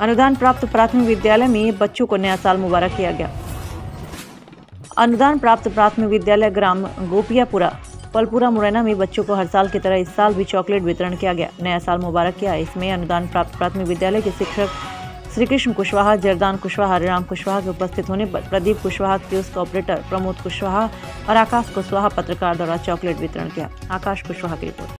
अनुदान प्राप्त प्राथमिक विद्यालय में बच्चों को नया साल मुबारक किया गया। अनुदान प्राप्त प्राथमिक विद्यालय ग्राम गोपियापुरा पलपुरा मुरैना में बच्चों को हर साल की तरह इस साल भी चॉकलेट वितरण किया गया। नया साल मुबारक किया। इसमें अनुदान प्राप्त प्राथमिक विद्यालय के शिक्षक श्रीकृष्ण कुशवाहा, जरदान कुशवाहा, हरिराम कुशवाहा के उपस्थित होने पर प्रदीप कुशवाहा, कियोस्क ऑपरेटर प्रमोद कुशवाहा और आकाश कुशवाहा पत्रकार द्वारा चॉकलेट वितरण किया। आकाश कुशवाहा की रिपोर्ट।